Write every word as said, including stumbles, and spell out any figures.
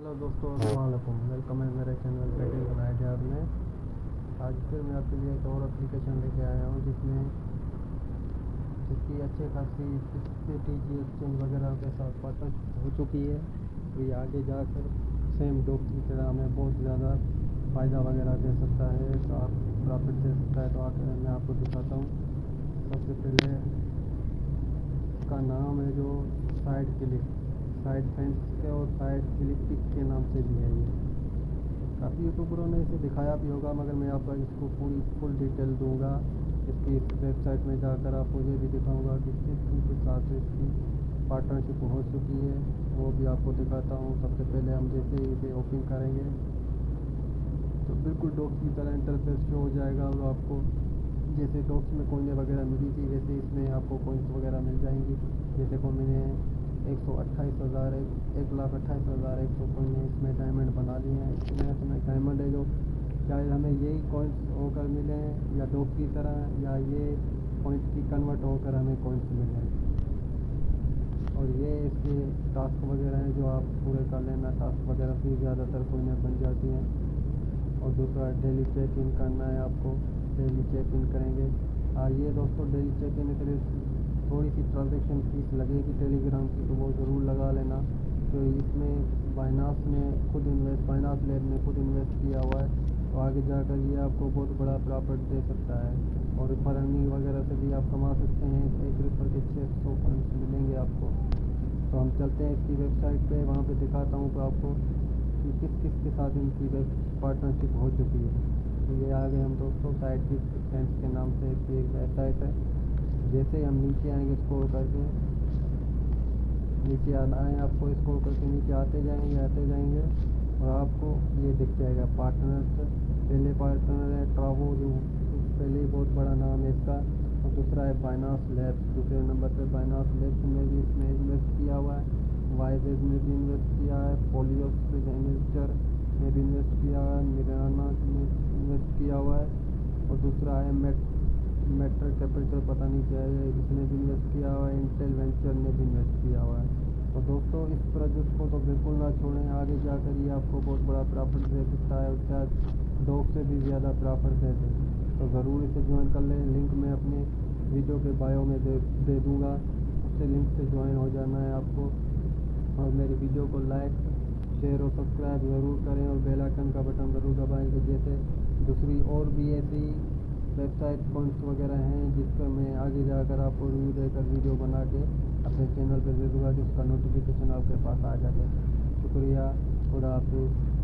Hello दोस्तों, अस्सलाम वालेकुम। वेलकम है मेरे चैनल ट्रेडिंग बनाया गया आपने। आज फिर मैं आपके लिए एक और एप्लीकेशन लेके आया हूँ जिसमें जिसकी अच्छी खासी टी जी एक्सचेंज वगैरह के साथ पार्टनरशिप हो चुकी है। तो ये आगे जाकर सेम डॉक की तरह हमें बहुत ज़्यादा फ़ायदा वगैरह दे सकता है, तो आप प्रॉफिट दे सकता है। तो आकर मैं आपको दिखाता हूँ। सबसे पहले इसका नाम है जो साइड क्लिक साइड फेंस के और साइड क्लिक पिक के नाम से भी है। ये काफ़ी यूट्यूबरों ने इसे दिखाया भी होगा, मगर मैं आपको इसको पूरी फुल डिटेल दूंगा। इसकी वेबसाइट में जाकर आपको ये भी दिखाऊंगा कि किस किस साथ इसकी पार्टनरशिप हो चुकी है, वो भी आपको दिखाता हूँ। सबसे पहले हम जैसे ही इसे ओपन करेंगे तो बिल्कुल डॉक्स की तरह इंटरफेस शो हो जाएगा और आपको जैसे डॉक्स में कोइनें वगैरह मिली थी वैसे इसमें आपको कोइंस वगैरह मिल जाएंगी। जैसे को मैंने एक सौ अट्ठाईस हज़ार एक एक लाख अट्ठाईस हज़ार एक सौ कोइनें इसमें डायमंड बना लिए हैं। इसमें इसमें डायमंड है जो शायद हमें यही कॉइन्स होकर मिले हैं या डॉक्स की तरह, या ये पॉइंट्स की कन्वर्ट होकर हमें कॉइन्स मिले हैं। और ये इसके टास्क वगैरह हैं जो आप पूरे कर लेना। टास्क वगैरह से ज़्यादातर कोइनें बन जाती हैं। और दूसरा डेली चेक इन करना है आपको, डेली चेक इन करेंगे। हाँ ये दोस्तों, डेली चेक इन के लिए थोड़ी सी ट्रांजेक्शन फीस लगेगी टेलीग्राम की, तो वो ज़रूर लगा लेना। तो इसमें बाइनास ने खुद इन्वेस्ट बाइनास लैब ने खुद इन्वेस्ट किया हुआ है, तो आगे जाकर ये आपको बहुत बड़ा प्रॉफिट दे सकता है। और रिफर अर्निंग वगैरह से भी आप कमा सकते हैं। एक रिफर के छः सौ पॉइंट्स मिलेंगे आपको। तो हम चलते हैं इसकी वेबसाइट पे, वहाँ पे दिखाता हूँ तो आपको कि किस किस के साथ इनकी वेब पार्टनरशिप हो चुकी है। तो ये आ गए हम दोस्तों साइड की फ्रेंड्स के नाम से इसकी एक वेबसाइट है। जैसे ही हम नीचे आएंगे स्क्रॉल करके, नीचे आना है आपको, स्क्रॉल करके नीचे आते जाएंगे आते जाएंगे और आपको ये दिख जाएगा पार्टनर्स। पहले पार्टनर है ट्रावो, जो पहले ही बहुत बड़ा नाम है इसका। और दूसरा है बाइनास लैब्स, दूसरे नंबर पर बाइनास लैब्स में भी इसमें इन्वेस्ट किया हुआ है। वाइजेज में भी इन्वेस्ट किया है, पोलियोस इन्वेस्टर में भी इन्वेस्ट किया हुआ है, मिराना में इन्वेस्ट किया हुआ है। और दूसरा है मेट मेटर कैपिटल, पता नहीं क्या है, इसने भी इन्वेस्ट किया हुआ है। इंटेल वेंचर ने भी इन्वेस्ट किया हुआ है। तो दोस्तों इस प्रोजेक्ट को तो बिल्कुल ना छोड़ें, आगे जाकर ये आपको बहुत बड़ा प्रॉफिट दे सकता है और शायद डॉग से भी ज़्यादा प्रॉफिट दे दे। तो ज़रूर इसे ज्वाइन कर लें। लिंक मैं अपने वीडियो के बायो में दे दे दूँगा, उससे लिंक से ज्वाइन हो जाना है आपको। और मेरी वीडियो को लाइक शेयर और सब्सक्राइब ज़रूर करें और बेल आइकन का बटन ज़रूर दबाएँ कि जैसे दूसरी और भी ऐसी वेबसाइट कॉइन्स वगैरह हैं जिसका मैं आगे जाकर आपको रिव्यू देकर वीडियो बना के अपने चैनल पर दे दूँगा, जिसका नोटिफिकेशन आपके पास आ जाए। शुक्रिया, खुदा हाफिज़।